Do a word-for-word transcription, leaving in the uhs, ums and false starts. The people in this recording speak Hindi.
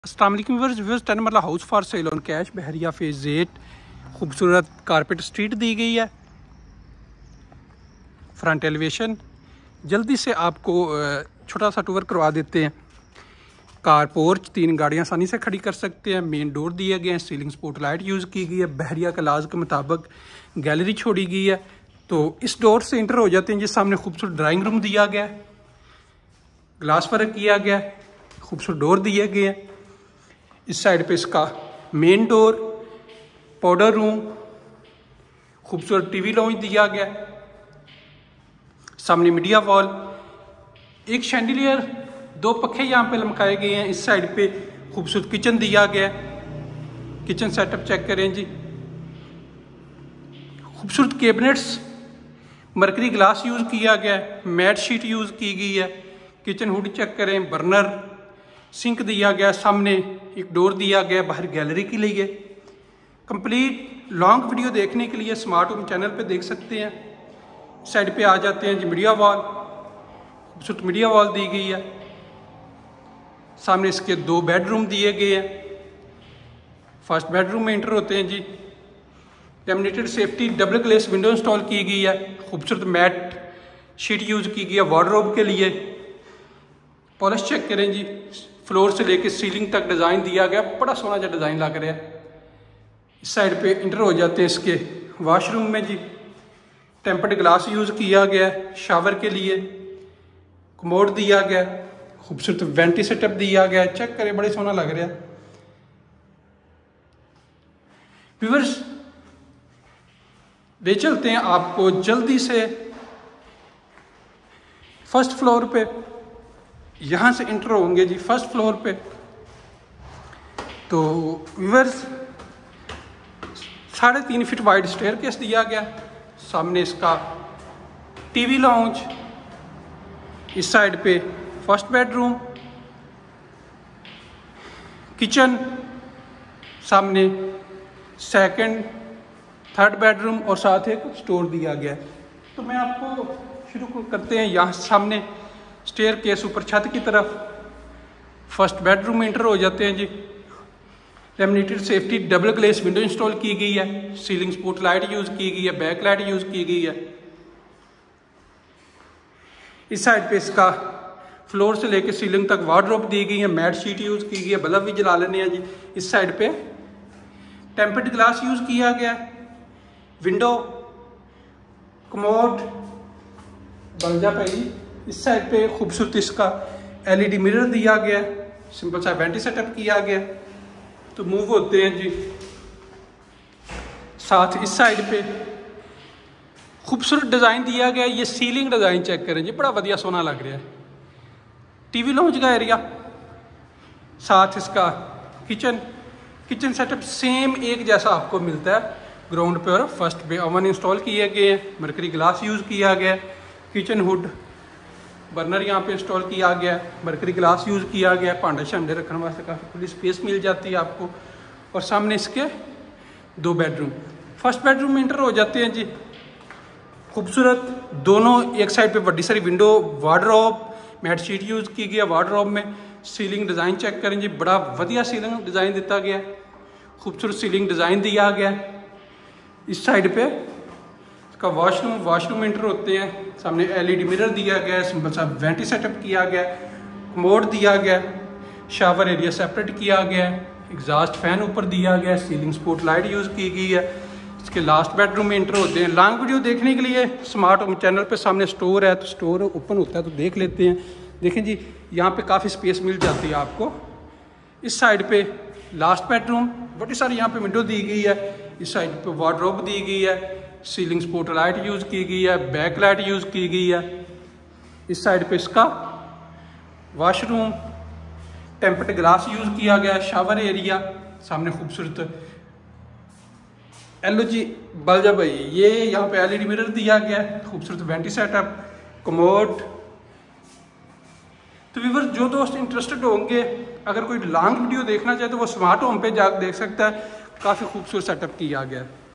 अस्सलाम वालेकुम viewers viewers ten marla house for sale on cash Bahria phase eight. खूबसूरत कारपेट स्ट्रीट दी गई है। फ्रंट एलिवेशन जल्दी से आपको छोटा सा टूर करवा देते हैं। कार पोर्च तीन गाड़ियां आसानी से खड़ी कर सकते हैं। मेन डोर दिए गए हैं। सीलिंग स्पॉट लाइट यूज़ की गई है। बहरिया के लाज के मुताबिक गैलरी छोड़ी गई है। तो इस डोर से इंटर हो जाते हैं। जिस सामने खूबसूरत ड्राइंग रूम दिया गया है। ग्लास वर्क किया गया है। खूबसूरत डोर दिए गए हैं। इस साइड पे इसका मेन डोर, पाउडर रूम, खूबसूरत टीवी लॉन्च दिया गया। सामने मीडिया वॉल, एक शैंडिलियर, दो पखे यहाँ पे लमकाए गए हैं। इस साइड पे खूबसूरत किचन दिया गया। किचन सेटअप चेक करें जी। खूबसूरत कैबिनेट्स, मरकरी ग्लास यूज़ किया गया है। मैट शीट यूज़ की गई है। किचन हुड चेक करें। बर्नर, सिंक दिया गया। सामने एक डोर दिया गया बाहर गैलरी के लिए। कंप्लीट लॉन्ग वीडियो देखने के लिए स्मार्ट होम चैनल पे देख सकते हैं। साइड पे आ जाते हैं जी। मीडिया वॉल, खूबसूरत मीडिया वॉल दी गई है। सामने इसके दो बेडरूम दिए गए हैं। फर्स्ट बेडरूम में इंटर होते हैं जी। Laminated safety double glaze window install की गई है। खूबसूरत मैट शीट यूज़ की गई है वार्डरोब के लिए। पॉलिश चेक करें जी। फ्लोर से लेके सीलिंग तक डिज़ाइन दिया गया। बड़ा सोना जो डिज़ाइन लग रहा है। इस साइड पे इंटर हो जाते हैं इसके वॉशरूम में जी। टेम्पर्ड ग्लास यूज़ किया गया है शावर के लिए। कमोड दिया गया। खूबसूरत वेंटी सेटअप दिया गया। चेक करें, बड़े सोना लग रहा है। व्यूअर्स ले चलते हैं आपको जल्दी से फर्स्ट फ्लोर पे। यहाँ से इंटर होंगे जी फर्स्ट फ्लोर पे। तो व्यूअर्स साढ़े तीन फीट वाइड स्टेयर केस दिया गया। सामने इसका टीवी लॉन्च। इस साइड पे फर्स्ट बेडरूम, किचन, सामने सेकंड, थर्ड बेडरूम और साथ एक स्टोर दिया गया। तो मैं आपको शुरू करते हैं यहाँ सामने स्टेयर केस ऊपर छत की तरफ। फर्स्ट बेडरूम में इंटर हो जाते हैं जी। Laminated safety double glaze window install की गई है। सीलिंग स्पॉट लाइट यूज़ की गई है। बैक लाइट यूज़ की गई है। इस साइड पे इसका फ्लोर से लेकर सीलिंग तक वार्डरोब दी गई है। मैट शीट यूज़ की गई है। बल्ब भी जला लेने हैं जी। इस साइड पे टेम्पर्ड ग्लास यूज़ किया गया। विंडो, कमोड, बल्जा पे। इस साइड पे खूबसूरत इसका एलईडी मिरर दिया गया। सिंपल सा वेंटी सेटअप किया गया। तो मूव होते हैं जी। साथ इस साइड पे खूबसूरत डिज़ाइन दिया गया। ये सीलिंग डिज़ाइन चेक करें जी, बड़ा बढ़िया सोना लग रहा है। टीवी लॉन्च का एरिया, साथ इसका किचन। किचन सेटअप सेम एक जैसा आपको मिलता है ग्राउंड पे और फर्स्ट पे। ओवन इंस्टॉल किए गए हैं। मरकरी ग्लास यूज़ किया गया। किचन हुड, बर्नर यहाँ पे इंस्टॉल किया गया। मरकरी ग्लास यूज़ किया गया। भांडे शांडे रखने वास्ते काफ़ी खुली स्पेस मिल जाती है आपको। और सामने इसके दो बेडरूम। फर्स्ट बेडरूम में इंटर हो जाते हैं जी। खूबसूरत दोनों एक साइड पे बड़ी सारी window, wardrobe, matte sheet use की गई है वार्डरोब में। सीलिंग डिज़ाइन चेक करें जी, बड़ा वधिया सीलिंग डिज़ाइन दिता गया। खूबसूरत सीलिंग डिज़ाइन दिया गया। इस साइड पे इसका वॉशरूम वॉशरूम इंटर होते हैं। सामने एलईडी मिरर दिया गया है। सिंपल सा वेंटी सेटअप किया गया। कमोड दिया गया। शावर एरिया सेपरेट किया गया। एग्जॉस्ट फैन ऊपर दिया गया। सीलिंग स्पॉट लाइट यूज़ की गई है। इसके लास्ट बेडरूम में इंटर होते हैं। लॉन्ग वीडियो देखने के लिए स्मार्ट होम चैनल पे सामने स्टोर है, तो स्टोर ओपन होता है तो देख लेते हैं। देखें जी, यहाँ पे काफ़ी स्पेस मिल जाती है आपको। इस साइड पे लास्ट बेडरूम, बड़ी सारी यहाँ पे विंडो दी गई है। इस साइड पे वार्डरोब दी गई है। सीलिंग स्पॉट लाइट यूज़ की गई है। बैक लाइट यूज़ की गई है। इस साइड पे इसका वॉशरूम, टेम्पर्ड ग्लास यूज़ किया गया। शावर एरिया, सामने खूबसूरत एलओजी बल्ब भाई, ये यहाँ पे एलईडी मिरर दिया गया है। खूबसूरत वेंटी सेटअप, कमोड। तो व्यूअर्स जो दोस्त इंटरेस्टेड होंगे, अगर कोई लॉन्ग वीडियो देखना चाहे तो वो स्मार्ट होम पे जाकर देख सकता है। काफ़ी खूबसूरत सेटअप किया गया है।